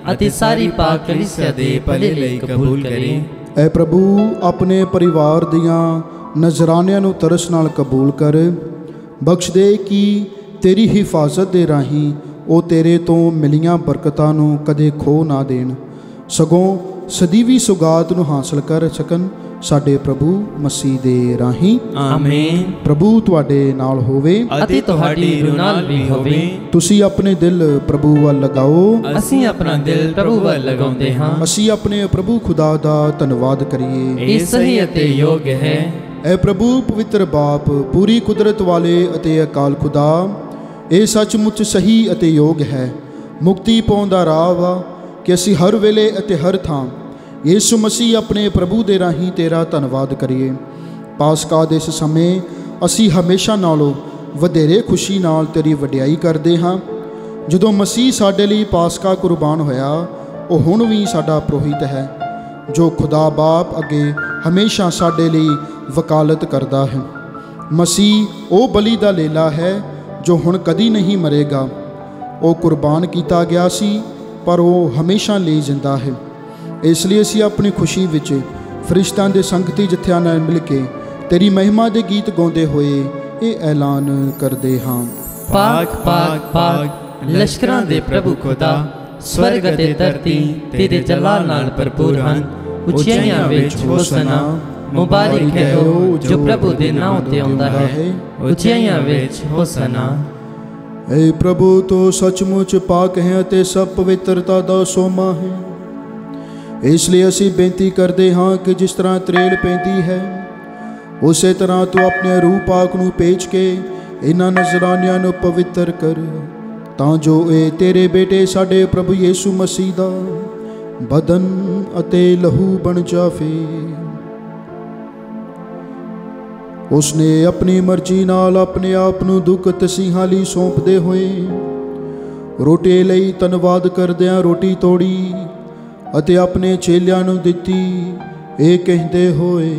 ਅਤੇ ਸਾਰੀ ਪਾਕ ਕਲੀਸਿਆ ਦੇ ਭਲੇ ਲਈ ਕਬੂਲ ਕਰੇ। ਐ ਪ੍ਰਭੂ ਆਪਣੇ ਪਰਿਵਾਰ ਦੀਆਂ ਨਜ਼ਰਾਨਿਆਂ ਨੂੰ ਤਰਸ ਨਾਲ ਕਬੂਲ ਕਰ। ਬਖਸ਼ ਦੇ ਕਿ ਤੇਰੀ ਹਿਫਾਜ਼ਤ ਦੇ ਰਾਹੀਂ ਉਹ ਤੇਰੇ ਤੋਂ ਮਿਲੀਆਂ ਬਰਕਤਾਂ ਨੂੰ ਕਦੇ ਖੋ ਨਾ ਦੇਣ, ਸਗੋਂ ਸਦੀਵੀ ਸੁਗਾਤ ਨੂੰ ਹਾਸਲ ਕਰ ਸਕਣ, ਸਾਡੇ ਪ੍ਰਭੂ ਮਸੀਹ ਦੇ ਰਾਹੀਂ। ਆਮੀਨ। ਪ੍ਰਭੂ ਤੁਹਾਡੇ ਨਾਲ ਹੋਵੇ ਅਤੇ ਤੁਹਾਡੀ ਰੂਹ ਨਾਲ ਵੀ ਹੋਵੇ। ਤੁਸੀਂ ਆਪਣੇ ਦਿਲ ਪ੍ਰਭੂ ਵੱਲ ਲਗਾਓ। ਅਸੀਂ ਆਪਣਾ ਦਿਲ ਪ੍ਰਭੂ ਵੱਲ ਲਗਾਉਂਦੇ ਹਾਂ। ਅਸੀਂ ਆਪਣੇ ਪ੍ਰਭੂ ਖੁਦਾ ਦਾ ਧੰਨਵਾਦ ਕਰੀਏ। ਇਹ ਸਹੀ ਅਤੇ ਯੋਗ ਹੈ। ਐ ਪ੍ਰਭੂ ਪਵਿੱਤਰ ਬਾਪ, ਪੂਰੀ ਕੁਦਰਤ ਵਾਲੇ ਅਤੇ ਅਕਾਲ ਖੁਦਾ, ਇਹ ਸੱਚਮੁੱਚ ਸਹੀ ਅਤੇ ਯੋਗ ਹੈ। ਮੁਕਤੀ ਪਾਉਣ ਦਾ ਰਾਹ ਵਾ ਕਿ ਅਸੀਂ ਹਰ ਵੇਲੇ ਅਤੇ ਹਰ ਥਾਂ ਯਿਸੂ ਮਸੀਹ ਆਪਣੇ ਪ੍ਰਭੂ ਦੇ ਰਾਹੀਂ ਤੇਰਾ ਧੰਨਵਾਦ ਕਰੀਏ। ਪਾਸਕਾ ਦੇ ਇਸ ਸਮੇਂ ਅਸੀਂ ਹਮੇਸ਼ਾ ਨਾਲੋਂ ਵਧੇਰੇ ਖੁਸ਼ੀ ਨਾਲ ਤੇਰੀ ਵਡਿਆਈ ਕਰਦੇ ਹਾਂ। ਜਦੋਂ ਮਸੀਹ ਸਾਡੇ ਲਈ ਪਾਸਕਾ ਕੁਰਬਾਨ ਹੋਇਆ, ਉਹ ਹੁਣ ਵੀ ਸਾਡਾ ਪੁਰੋਹਿਤ ਹੈ, ਜੋ ਖੁਦਾ ਬਾਪ ਅੱਗੇ ਹਮੇਸ਼ਾ ਸਾਡੇ ਲਈ ਵਕਾਲਤ ਕਰਦਾ ਹੈ। ਮਸੀਹ ਉਹ ਬਲੀ ਦਾ ਲੇਲਾ ਹੈ ਜੋ ਹੁਣ ਕਦੀ ਨਹੀਂ ਮਰੇਗਾ। ਉਹ ਕੁਰਬਾਨ ਕੀਤਾ ਗਿਆ ਸੀ, ਪਰ ਉਹ ਹਮੇਸ਼ਾ ਲਈ ਜਿੰਦਾ ਹੈ। ਇਸ ਲਈ ਅਸੀਂ ਆਪਣੀ ਖੁਸ਼ੀ ਵਿੱਚ ਫਰਿਸ਼ਤਿਆਂ ਦੇ ਸੰਗਤੀ ਜਥਿਆਂ ਨਾਲ ਮਿਲ ਕੇ ਤੇਰੀ ਮਹਿਮਾ ਦੇ ਗੀਤ ਗਾਉਂਦੇ ਹੋਏ ਇਹ ਐਲਾਨ ਕਰਦੇ ਹਾਂ। ਪਾਕ ਪਾਕ ਪਾਕ ਲਸ਼ਕਰਾਂ ਦੇ ਪ੍ਰਭੂ ਖੁਦਾ, ਸਵਰਗ ਅਤੇ ਧਰਤੀ ਤੇਰੇ ਜਲਾਲ ਨਾਲ ਭਰਪੂਰ ਹਨ। ਉੱਚਾਈਆਂ ਵਿੱਚ ਹੋਸਨਾ, ਮੁਬਾਰਕ ਹੈ ਉਹ ਜੋ ਪ੍ਰਭੂ ਦੇ ਨਾਮ ਤੇ ਆਉਂਦਾ ਹੈ। ਉੱਚਾਈਆਂ ਵਿੱਚ ਹੋਸਨਾ। ਏ ਪ੍ਰਭੂ ਤੂੰ ਸੱਚਮੁੱਚ ਪਾਕ ਹੈ ਅਤੇ ਸਭ ਪਵਿੱਤਰਤਾ ਦਾ ਸੋਮਾ ਹੈ। ਇਸ ਲਈ ਅਸੀਂ ਬੇਨਤੀ ਕਰਦੇ ਹਾਂ ਕਿ ਜਿਸ ਤਰ੍ਹਾਂ ਤਰੇਲ ਪੈਂਦੀ ਹੈ, ਉਸੇ ਤਰ੍ਹਾਂ ਤੂੰ ਆਪਣੇ ਰੂਹ ਪਾਕ ਨੂੰ ਭੇਜ ਕੇ ਇਹਨਾਂ ਨਜ਼ਰਾਨਿਆਂ ਨੂੰ ਪਵਿੱਤਰ ਕਰ, ਤਾਂ ਜੋ ਇਹ ਤੇਰੇ ਬੇਟੇ ਸਾਡੇ ਪ੍ਰਭੂ ਯਿਸੂ ਮਸੀਹ ਦਾ ਬਦਨ ਅਤੇ ਲਹੂ ਬਣ ਜਾਵੇ। ਉਸਨੇ ਆਪਣੀ ਮਰਜ਼ੀ ਨਾਲ ਆਪਣੇ ਆਪ ਨੂੰ ਦੁੱਖ ਤਸੀਹਾਂ ਲਈ ਸੌਂਪਦੇ ਹੋਏ ਰੋਟੀ ਲਈ ਧੰਨਵਾਦ ਕਰਦਿਆਂ ਰੋਟੀ ਤੋੜੀ ਅਤੇ ਆਪਣੇ ਚੇਲਿਆਂ ਨੂੰ ਦਿੱਤੀ, ਇਹ ਕਹਿੰਦੇ ਹੋਏ,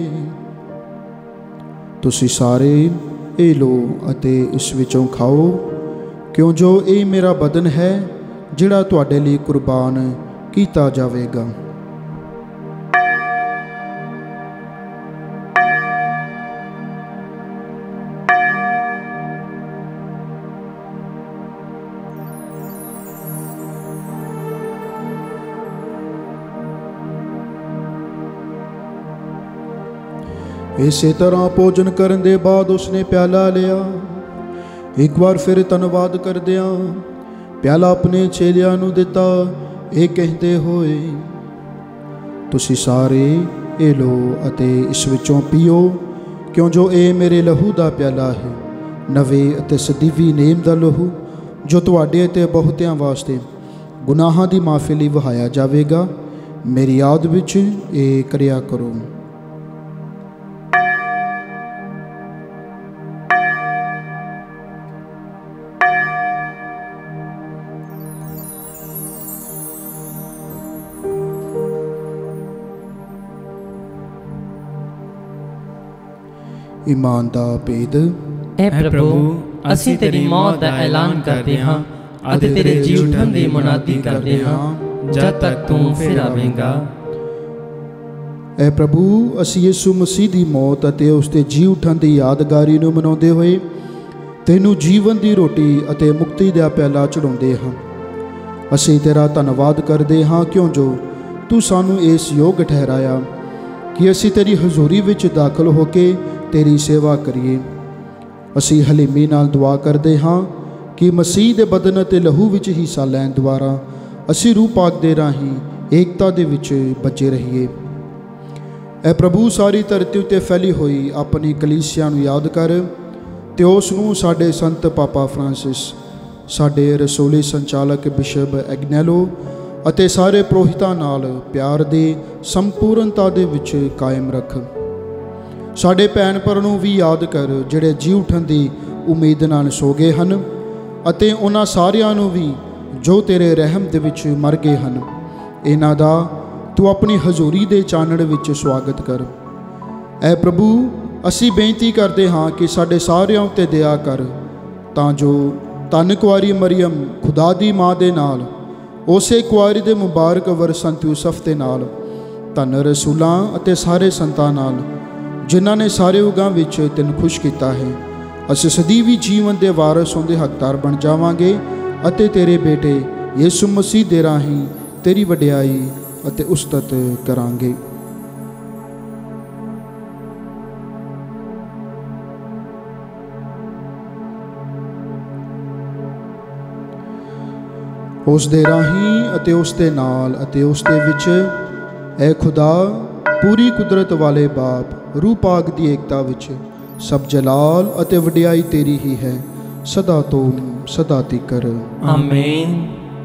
ਤੁਸੀਂ ਸਾਰੇ ਇਹ ਲਓ ਅਤੇ ਇਸ ਵਿੱਚੋਂ ਖਾਓ, ਕਿਉਂ ਜੋ ਇਹ ਮੇਰਾ ਬਦਨ ਹੈ ਜਿਹੜਾ ਤੁਹਾਡੇ ਲਈ ਕੁਰਬਾਨ ਕੀਤਾ ਜਾਵੇਗਾ। ਇਸੇ ਤਰ੍ਹਾਂ ਭੋਜਨ ਕਰਨ ਦੇ ਬਾਅਦ ਉਸਨੇ ਪਿਆਲਾ ਲਿਆ। ਇੱਕ ਵਾਰ ਫਿਰ ਧੰਨਵਾਦ ਕਰਦਿਆਂ ਪਿਆਲਾ ਆਪਣੇ ਚੇਲਿਆਂ ਨੂੰ ਦਿੱਤਾ, ਇਹ ਕਹਿੰਦੇ ਹੋਏ, ਤੁਸੀਂ ਸਾਰੇ ਇਹ ਲਓ ਅਤੇ ਇਸ ਵਿੱਚੋਂ ਪੀਓ, ਕਿਉਂ ਜੋ ਇਹ ਮੇਰੇ ਲਹੂ ਦਾ ਪਿਆਲਾ ਹੈ, ਨਵੇਂ ਅਤੇ ਸਦੀਵੀ ਨੇਮ ਦਾ ਲਹੂ, ਜੋ ਤੁਹਾਡੇ ਅਤੇ ਬਹੁਤਿਆਂ ਵਾਸਤੇ ਗੁਨਾਹਾਂ ਦੀ ਮਾਫੀ ਲਈ ਵਹਾਇਆ ਜਾਵੇਗਾ। ਮੇਰੀ ਯਾਦ ਵਿੱਚ ਇਹ ਕਰਿਆ ਕਰੋ। ਈਮਾਨ ਦਾ ਭੇਦ। ਐ ਪ੍ਰਭੂ, ਅਸੀਂ ਤੇਰੀ ਮੌਤ ਦਾ ਐਲਾਨ ਕਰਦੇ ਹਾਂ ਅਤੇ ਤੇਰੇ ਜੀ ਉਠਣ ਦੀ ਮੁਨਾਦੀ ਕਰਦੇ ਹਾਂ ਜਦ ਤੱਕ ਤੂੰ ਫਿਰ ਆਵੇਂਗਾ। ਐ ਪ੍ਰਭੂ, ਅਸੀਂ ਯਿਸੂ ਮਸੀਹ ਦੀ ਮੌਤ ਅਤੇ ਉਸ ਦੇ ਜੀ ਉਠਣ ਦੀ ਯਾਦਗਾਰੀ ਨੂੰ ਮਨਾਉਂਦੇ ਹੋਏ ਤੈਨੂੰ ਜੀਵਨ ਦੀ ਰੋਟੀ ਅਤੇ ਮੁਕਤੀ ਦਾ ਪਿਆਲਾ ਚੜਾਉਂਦੇ ਹਾਂ। ਅਸੀਂ ਤੇਰਾ ਧੰਨਵਾਦ ਕਰਦੇ ਹਾਂ, ਕਿਉਂ ਜੋ ਤੂੰ ਸਾਨੂੰ ਇਸ ਯੋਗ ਠਹਿਰਾਇਆ ਕਿ ਅਸੀਂ ਤੇਰੀ ਹਜ਼ੂਰੀ ਵਿੱਚ ਦਾਖਲ ਹੋ ਕੇ ਤੇਰੀ ਸੇਵਾ ਕਰੀਏ। ਅਸੀਂ ਹਲੀਮੀ ਨਾਲ ਦੁਆ ਕਰਦੇ ਹਾਂ ਕਿ ਮਸੀਹ ਦੇ ਬਦਨ ਅਤੇ ਲਹੂ ਵਿੱਚ ਹਿੱਸਾ ਲੈਣ ਦੁਆਰਾ ਅਸੀਂ ਰੂਹ ਪਾਕ ਦੇ ਰਾਹੀਂ ਏਕਤਾ ਦੇ ਵਿੱਚ ਬਚੇ ਰਹੀਏ। ਐ ਪ੍ਰਭੂ, ਸਾਰੀ ਧਰਤੀ ਉੱਤੇ ਫੈਲੀ ਹੋਈ ਆਪਣੀ ਕਲੀਸਿਆ ਨੂੰ ਯਾਦ ਕਰ ਅਤੇ ਉਸ ਨੂੰ ਸਾਡੇ ਸੰਤ ਪਾਪਾ ਫਰਾਂਸਿਸ, ਸਾਡੇ ਰਸੂਲੀ ਸੰਚਾਲਕ ਬਿਸ਼ਪ ਐਗਨੈਲੋ ਅਤੇ ਸਾਰੇ ਪੁਰੋਹਿਤਾਂ ਨਾਲ ਪਿਆਰ ਦੀ ਸੰਪੂਰਨਤਾ ਦੇ ਵਿੱਚ ਕਾਇਮ ਰੱਖ। ਸਾਡੇ ਭੈਣ ਭਰਾ ਨੂੰ ਵੀ ਯਾਦ ਕਰ ਜਿਹੜੇ ਜੀ ਉਠਣ ਦੀ ਉਮੀਦ ਨਾਲ ਸੋ ਗਏ ਹਨ, ਅਤੇ ਉਹਨਾਂ ਸਾਰਿਆਂ ਨੂੰ ਵੀ ਜੋ ਤੇਰੇ ਰਹਿਮ ਦੇ ਵਿੱਚ ਮਰ ਗਏ ਹਨ। ਇਹਨਾਂ ਦਾ ਤੂੰ ਆਪਣੀ ਹਜ਼ੂਰੀ ਦੇ ਚਾਨਣ ਵਿੱਚ ਸਵਾਗਤ ਕਰ। ਐ ਪ੍ਰਭੂ, ਅਸੀਂ ਬੇਨਤੀ ਕਰਦੇ ਹਾਂ ਕਿ ਸਾਡੇ ਸਾਰਿਆਂ ਉੱਤੇ ਦਇਆ ਕਰ, ਤਾਂ ਜੋ ਧੰਨ ਕੁਆਰੀ ਮਰੀਅਮ ਖੁਦਾ ਦੀ ਮਾਂ ਦੇ ਨਾਲ ਉਸੇ ਕੁਆਰੀ ਦੇ ਮੁਬਾਰਕ ਵਰ ਸੰਤ ਯੂਸਫ ਦੇ ਨਾਲ, ਧੰਨ ਰਸੂਲਾਂ ਅਤੇ ਸਾਰੇ ਸੰਤਾਂ ਨਾਲ, ਜਿਨ੍ਹਾਂ ਨੇ ਸਾਰੇ ਯੁੱਗਾਂ ਵਿੱਚ ਤੈਨੂੰ ਖੁਸ਼ ਕੀਤਾ ਹੈ, ਅਸੀਂ ਸਦੀਵੀ ਜੀਵਨ ਦੇ ਵਾਰਸ ਹੋਣ ਦੇ ਹੱਕਦਾਰ ਬਣ ਜਾਵਾਂਗੇ ਅਤੇ ਤੇਰੇ ਬੇਟੇ ਯਿਸੂ ਮਸੀਹ ਦੇ ਰਾਹੀਂ ਤੇਰੀ ਵਡਿਆਈ ਅਤੇ ਉਸਤਤ ਕਰਾਂਗੇ। ਉਸ ਦੇ ਰਾਹੀਂ ਅਤੇ ਉਸ ਦੇ ਨਾਲ ਅਤੇ ਉਸ ਦੇ ਵਿੱਚ, ਐ ਖੁਦਾ ਪੂਰੀ ਕੁਦਰਤ ਵਾਲੇ ਬਾਪ, ਰੂਹ ਪਾਕ ਦੀ ਏਕਤਾ ਵਿੱਚ ਸਭ ਜਲਾਲ ਅਤੇ ਵਡਿਆਈ ਤੇਰੀ ਹੀ ਹੈ, ਸਦਾ ਤੋਂ ਸਦਾ ਤੀਕਰ। ਆਮੀਨ।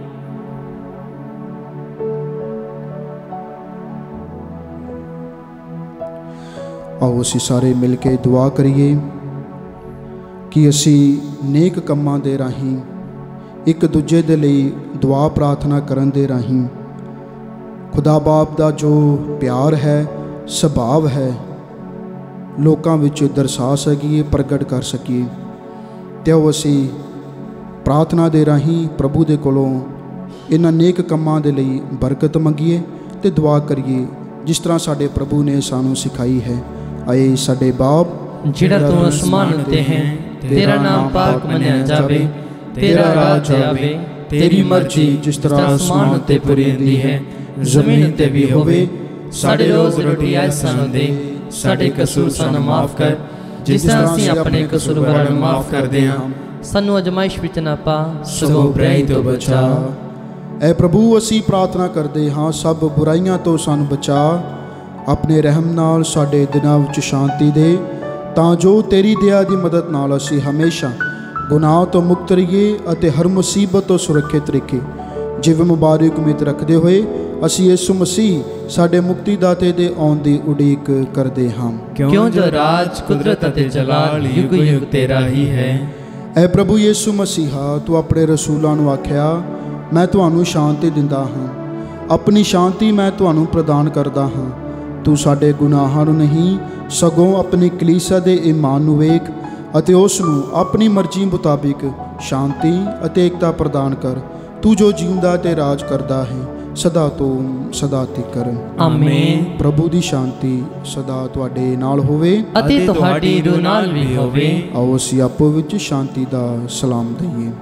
ਆਓ ਅਸੀਂ ਸਾਰੇ ਮਿਲ ਕੇ ਦੁਆ ਕਰੀਏ ਕਿ ਅਸੀਂ ਨੇਕ ਕੰਮਾਂ ਦੇ ਰਾਹੀਂ, ਇੱਕ ਦੂਜੇ ਦੇ ਲਈ ਦੁਆ ਪ੍ਰਾਰਥਨਾ ਕਰਨ ਦੇ ਰਾਹੀਂ ਖੁਦਾ ਬਾਪ ਦਾ ਜੋ ਪਿਆਰ ਹੈ, ਸੁਭਾਅ ਹੈ, ਲੋਕਾਂ ਵਿੱਚ ਦਰਸਾ ਸਕੀਏ, ਪ੍ਰਗਟ ਕਰ ਸਕੀਏ। ਅਤੇ ਉਹ ਅਸੀਂ ਪ੍ਰਾਰਥਨਾ ਦੇ ਰਾਹੀਂ ਪ੍ਰਭੂ ਦੇ ਕੋਲੋਂ ਇਹਨਾਂ ਨੇਕ ਕੰਮਾਂ ਦੇ ਲਈ ਬਰਕਤ ਮੰਗੀਏ ਅਤੇ ਦੁਆ ਕਰੀਏ, ਜਿਸ ਤਰ੍ਹਾਂ ਸਾਡੇ ਪ੍ਰਭੂ ਨੇ ਸਾਨੂੰ ਸਿਖਾਈ ਹੈ। ਆਏ ਸਾਡੇ ਬਾਪ ਜਿਹੜਾ ਤੂੰ ਅਸਮਾਨ ਉੱਤੇ ਹੈ, ਤੇਰਾ ਨਾਮ ਪਾਕ ਮੰਨਿਆ ਜਾਵੇ, ਤੇਰਾ ਰਾਜ ਆਵੇ, ਤੇਰੀ ਮਰਜ਼ੀ ਜਿਸ ਤਰ੍ਹਾਂ ਅਸਮਾਨ ਉੱਤੇ ਪੂਰੀ ਹੁੰਦੀ ਹੈ, ਜ਼ਮੀਨ ਉੱਤੇ ਵੀ ਹੋਵੇ। ਸਾਡੇ ਰੋਜ਼ ਰੋਟੀ ਅੱਜ ਸਾਨੂੰ ਦੇ, ਸਾਡੇ ਕਸੂਰ ਸਾਨੂੰ ਮਾਫ ਕਰ, ਜਿਸ ਤਰ੍ਹਾਂ ਅਸੀਂ ਆਪਣੇ ਕਸੂਰਵਾਰਾਂ ਨੂੰ ਮਾਫ ਕਰਦੇ ਹਾਂ। ਸਾਨੂੰ ਅਜ਼ਮਾਇਸ਼ ਵਿੱਚ ਨਾ ਪਾ, ਸਗੋਂ ਬੁਰਾਈ ਤੋਂ ਬਚਾ। ਐ ਪ੍ਰਭੂ, ਅਸੀਂ ਪ੍ਰਾਰਥਨਾ ਕਰਦੇ ਹਾਂ, ਸਭ ਬੁਰਾਈਆਂ ਤੋਂ ਸਾਨੂੰ ਬਚਾ, ਆਪਣੇ ਰਹਿਮ ਨਾਲ ਸਾਡੇ ਦਿਨਾਂ ਵਿੱਚ ਸ਼ਾਂਤੀ ਦੇ, ਤਾਂ ਜੋ ਤੇਰੀ ਦਇਆ ਦੀ ਮਦਦ ਨਾਲ ਅਸੀਂ ਹਮੇਸ਼ਾ ਗੁਨਾਹ ਤੋਂ ਮੁਕਤ ਰਹੀਏ ਅਤੇ ਹਰ ਮੁਸੀਬਤ ਤੋਂ ਸੁਰੱਖਿਅਤ ਰਹੀਏ। ਜਿਵੇਂ ਮੁਬਾਰਕ ਉਮੀਦ ਰੱਖਦੇ ਹੋਏ ਅਸੀਂ ਯਿਸੂ ਮਸੀਹ ਸਾਡੇ ਮੁਕਤੀ ਦਾਤੇ ਦੇ ਆਉਣ ਦੀ ਉਡੀਕ ਕਰਦੇ ਹਾਂ, ਕਿਉਂ ਜੋ ਰਾਜ, ਕੁਦਰਤ ਅਤੇ ਜਲਾਲ ਯੁਗ ਯੁਗ ਤੇਰਾ ਹੀ ਹੈ। ਐ ਪ੍ਰਭੂ ਯਿਸੂ ਮਸੀਹਾ, ਤੂੰ ਆਪਣੇ ਰਸੂਲਾਂ ਨੂੰ ਆਖਿਆ, ਮੈਂ ਤੁਹਾਨੂੰ ਸ਼ਾਂਤੀ ਦਿੰਦਾ ਹਾਂ, ਆਪਣੀ ਸ਼ਾਂਤੀ ਮੈਂ ਤੁਹਾਨੂੰ ਪ੍ਰਦਾਨ ਕਰਦਾ ਹਾਂ। ਤੂੰ ਸਾਡੇ ਗੁਨਾਹਾਂ ਨੂੰ ਨਹੀਂ, ਸਗੋਂ ਆਪਣੀ ਕਲੀਸਿਆ ਦੇ ਈਮਾਨ ਨੂੰ ਵੇਖ ਅਤੇ ਉਸ ਨੂੰ ਆਪਣੀ ਮਰਜ਼ੀ ਮੁਤਾਬਿਕ ਸ਼ਾਂਤੀ ਅਤੇ ਏਕਤਾ ਪ੍ਰਦਾਨ ਕਰ, ਤੂੰ ਜੋ ਜਿਉਂਦਾ ਤੇ ਰਾਜ ਕਰਦਾ ਹੈ, ਸਦਾ ਤੋਂ ਸਦਾ ਤੀਕਰ। ਆਮੀਨ। ਪ੍ਰਭੂ ਦੀ ਸ਼ਾਂਤੀ ਸਦਾ ਤੁਹਾਡੇ ਨਾਲ ਹੋਵੇ ਅਤੇ ਤੁਹਾਡੀ ਰੂਹ ਨਾਲ ਵੀ ਹੋਵੇ। ਆਓ ਅਸੀਂ ਆਪੋ ਵਿੱਚ ਸ਼ਾਂਤੀ ਦਾ ਸਲਾਮ ਦਈਏ।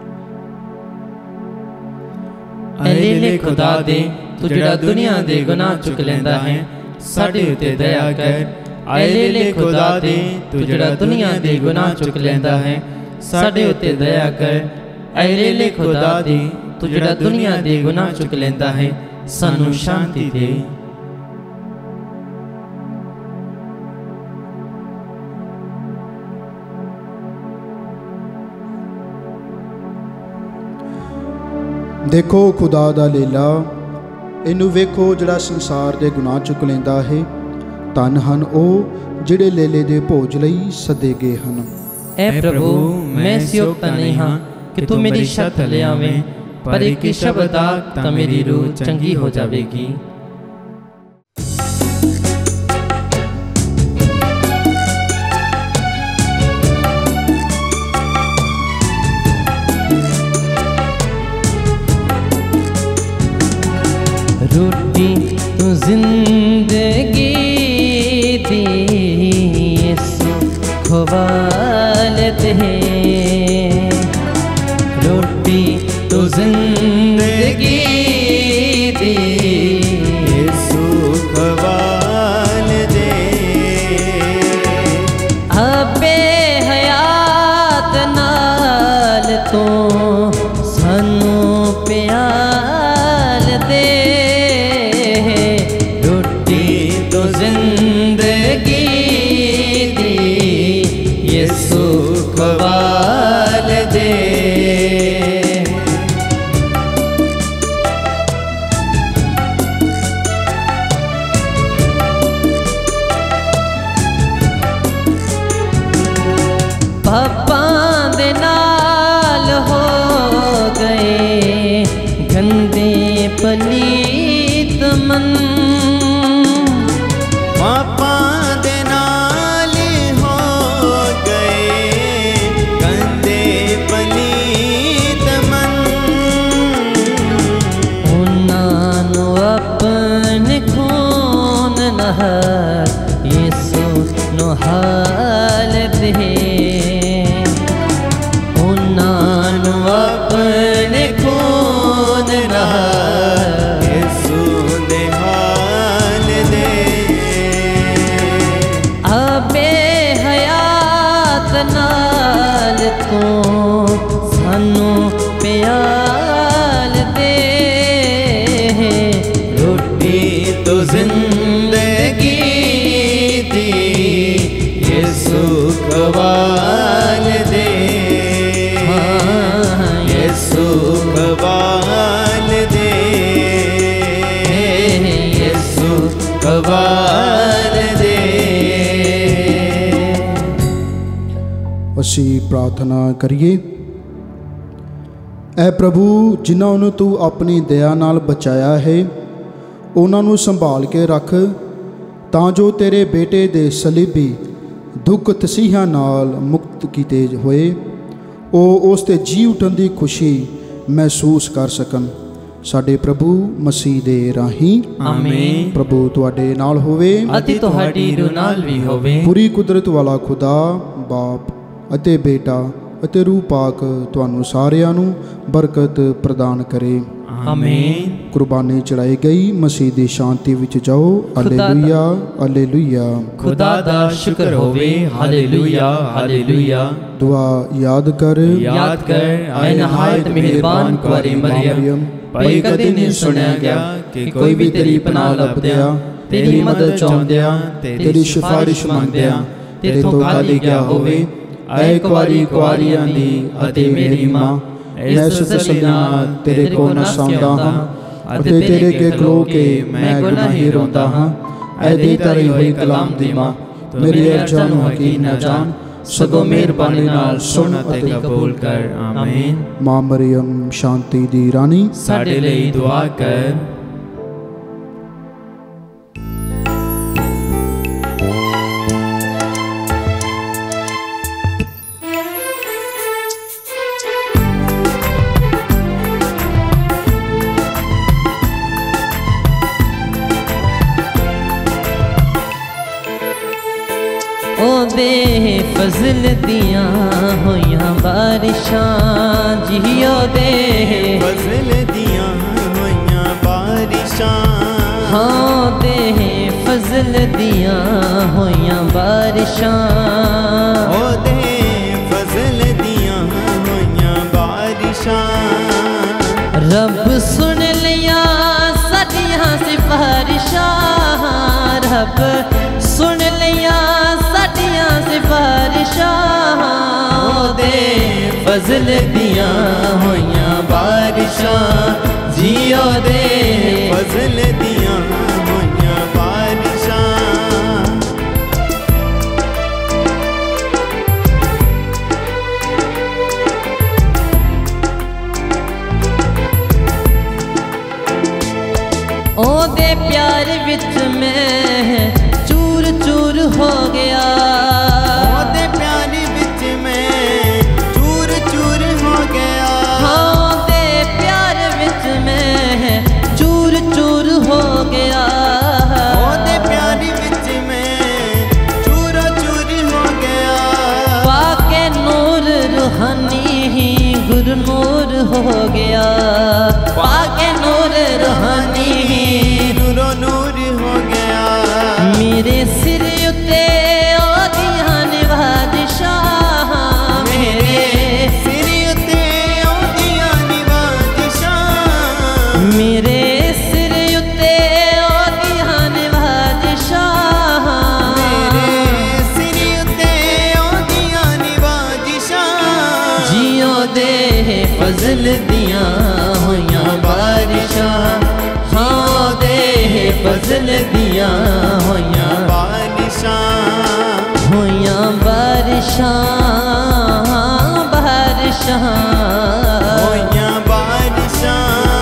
ਐਲੇ ਖੁਦਾ ਦੇ, ਤੂੰ ਜਿਹੜਾ ਦੁਨੀਆ ਦੇ ਗੁਨਾਹ ਚੁੱਕ ਲੈਂਦਾ ਹੈ, ਸਾਡੇ ਉੱਤੇ ਦਇਆ ਕਰ। ਐਲੇ ਖੁਦਾ ਦੇ, ਤੂੰ ਜਿਹੜਾ ਦੁਨੀਆ ਦੇ ਗੁਨਾਹ ਚੁੱਕ ਲੈਂਦਾ ਹੈ, ਸਾਡੇ ਉੱਤੇ ਦਇਆ ਕਰ। ਐਲੇ ਖੁਦਾ ਦੇ, ਤੂੰ ਜਿਹੜਾ ਦੁਨੀਆ ਦੇ ਗੁਨਾਹ ਚੁੱਕ ਲੈਂਦਾ ਹੈ, ਸਾਨੂੰ ਸ਼ਾਂਤੀ ਦੇ। ਦੇਖੋ ਖੁਦਾ ਦਾ ਲੀਲਾ, ਇਹਨੂੰ ਵੇਖੋ ਜਿਹੜਾ ਸੰਸਾਰ ਦੇ ਗੁਨਾਹ ਚੁੱਕ ਲੈਂਦਾ ਹੈ। ਧੰਨ ਹਨ ਉਹ ਜਿਹੜੇ ਲੇਲੇ ਦੇ ਭੋਜ ਲਈ ਸੱਦੇ ਗਏ ਹਨ। ਐ ਪ੍ਰਭੂ, ਮੈਂ ਇਸ ਯੋਗ ਤਾਂ ਨਹੀਂ ਹਾਂ ਕਿ ਤੂੰ ਮੇਰੀ ਛੱਤ ਲੈ ਆਵੇਂ, ਪਰ ਇੱਕ ਸ਼ਬਦ ਆਖ ਤਾਂ ਮੇਰੀ ਰੂਹ ਚੰਗੀ ਹੋ ਜਾਵੇਗੀ। रोटी तू जिंदगी दी यीशु ख्वाल दे, रोटी तू जिंदगी दी यीशु ख्वाल दे। अबे हयात नाल तो सानू प्याल दे, ख्वाल दे। पापा दे नाल हो गए गंदे पलीत मन, पापा दे नाल हो गए गंदे पलीत मन। जिंदगी दी यीशु कवाल दे, यीशु कवाल दे, यीशु कवाल दे। ਅਸੀਂ ਪ੍ਰਾਰਥਨਾ ਕਰੀਏ। ਐ ਪ੍ਰਭੂ, ਜਿਨ੍ਹਾਂ ਨੂੰ ਤੂੰ ਆਪਣੀ ਦਇਆ ਨਾਲ ਬਚਾਇਆ ਹੈ, ਉਹਨਾਂ ਨੂੰ ਸੰਭਾਲ ਕੇ ਰੱਖ, ਤਾਂ ਜੋ ਤੇਰੇ ਬੇਟੇ ਦੇ ਸਲੀਬੀ ਦੁੱਖ ਤਸੀਹਾਂ ਨਾਲ ਮੁਕਤ ਕੀਤੇ ਹੋਏ ਉਹ ਉਸ 'ਤੇ ਜੀ ਉੱਠਣ ਦੀ ਖੁਸ਼ੀ ਮਹਿਸੂਸ ਕਰ ਸਕਣ। ਸਾਡੇ ਪ੍ਰਭੂ ਮਸੀਹ ਦੇ ਰਾਹੀਂ ਆਮੀਨ। ਪ੍ਰਭੂ ਤੁਹਾਡੇ ਨਾਲ ਹੋਵੇ ਅਤੇ ਤੁਹਾਡੀ ਰੂਹ ਨਾਲ ਵੀ ਹੋਵੇ। ਪੂਰੀ ਕੁਦਰਤ ਵਾਲਾ ਖੁਦਾ ਬਾਪ ਅਤੇ ਬੇਟਾ ਅਤੇ ਰੂਹ ਪਾਕ ਤੁਹਾਨੂੰ ਸਾਰਿਆਂ ਨੂੰ ਬਰਕਤ ਪ੍ਰਦਾਨ ਕਰੇ। ਆਮੀਨ। ਕੁਰਬਾਨੀ ਚੜਾਈ ਗਈ ਮਸੀਹ ਦੀ ਸ਼ਾਂਤੀ ਵਿੱਚ ਜਾਓ। ਹਾਲੇਲੂਇਆ, ਹਾਲੇਲੂਇਆ। ਖੁਦਾ ਦਾ ਸ਼ੁਕਰ ਹੋਵੇ। ਹਾਲੇਲੂਇਆ, ਹਾਲੇਲੂਇਆ। ਦੁਆ ਯਾਦ ਕਰ, ਯਾਦ ਕਰ ਐ ਨਹਾਇਤ ਮਿਹਰਬਾਨ ਕੁਆਰੀ ਮਰੀਮ, ਭਈ ਕਦੇ ਨਹੀਂ ਸੁਣਿਆ ਗਿਆ ਕਿ ਕੋਈ ਵੀ ਤੇਰੀ ਪਨਾਹ ਲੱਭਦਿਆਂ, ਤੇਰੀ ਮਦਦ ਚਾਹੁੰਦਿਆਂ, ਤੇਰੀ ਸਿਫਾਰਿਸ਼ ਮੰਗਦਿਆਂ ਤੇਰੇ ਤੋਂ ਖਾਲੀ ਗਿਆ ਹੋਵੇ। ਐ ਕੁਆਰੀ ਕੁਆਰੀਆਂ ਦੀ ਅਤੇ ਮੇਰੀ ਮਾਂ, ਇਸ ਤਸੱਲੀ ਨਾਲ ਤੇਰੇ ਕੋਲ ਨਸਾਉਂਦਾ ਹਾਂ ਅਤੇ ਤੇਰੇ ਅੱਗੇ ਖਲੋ ਕੇ ਮੈਂ ਗੁਨਾਹੀ ਰੋਂਦਾ ਹਾਂ। ਐ ਦੇ ਤਰੀ ਹੋਈ ਕਲਾਮ ਦੀ ਮਾਂ, ਮੇਰੀ ਅਰਜ਼ਾਂ ਨੂੰ ਹਕੀਰ ਨਾ ਜਾਣ, ਸਗੋਂ ਮਿਹਰਬਾਨੀ ਨਾਲ ਸੁਣ ਅਤੇ ਕਬੂਲ ਕਰ। ਆਮੀਨ। ਮਾਂ ਮਰੀਮ ਸ਼ਾਂਤੀ ਦੀ ਰਾਣੀ, ਸਾਡੇ ਲਈ ਦੁਆ ਕਰ। ਉਹਦੇ ਫਜ਼ਲ ਦੀਆਂ ਹੋਈਆਂ ਬਾਰਿਸ਼ਾਂ, ਜੀ ਉਹਦੇ फजल दिया होइयां बारिशां, ਹਾਂ ਉਹਦੇ ਫਜ਼ਲ ਦੀਆਂ ਹੋਈਆਂ ਬਾਰਿਸ਼ਾਂ। ओदे फजल दिया होइयां बारिशां, ਰੱਬ ਸੁਣ ਲਿਆ ਸਾਡੀਆਂ ਸਿਫਾਰਿਸ਼ਾਂ, ਰੱਬ ਸੁਣ ਲਿਆ ਸਾਡੀਆਂ ਸਿਫਾਰਿਸ਼ਾਂ। ਉਹਦੇ ਫਜ਼ਲ ਦੀਆਂ ਹੋਈਆਂ ਬਾਰਿਸ਼ਾਂ, ਜੀ ਉਹਦੇ फजल दिया होइयां बारिशां, ਉਹਦੇ ਪਿਆਰ ਵਿੱਚ ਮੈਂ ਚੂਰ ਚੂਰ ਹੋ ਗਿਆ। ओदे प्यार विच मैं चूर चूर हो गया, ਹਾਂ ਉਹਦੇ ਪਿਆਰ ਵਿੱਚ ਮੈਂ ਚੂਰ ਚੂਰ ਹੋ ਗਿਆ। ओदे प्यार विच मैं चूर चूर हो गया, पाके नूर रूहानी गुरु नूर हो गया। पाके नूर रूहानी नूरो नूर हो गया, मेरे सिर उत्ते ओदियां निवाजिशां, मेरे सिर उत्ते ओदियां निवाजिशां, मेरे सिर उत्ते ओदियां निवाजिशां। मेरे सिर उत्ते ओदियां निवाजिशां, जियो दे फजल दियां होइयां बारिशां, हाँ दे फजल दियां होइयां बारिशां, होइयां बारिशां, बारिशां होइयां बारिशां,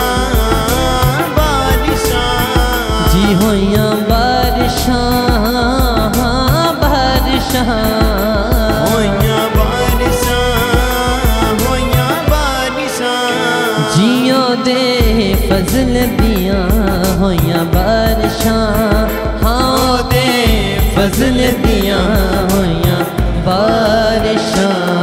बारिशां, जी होइयां बारिशां, बारिशां होइयां बारिशां, होइयां बारिशां, जियो दे फजल दियां होइयां बारिशां, हाँ दे फजल दियां होइयां बारिशां।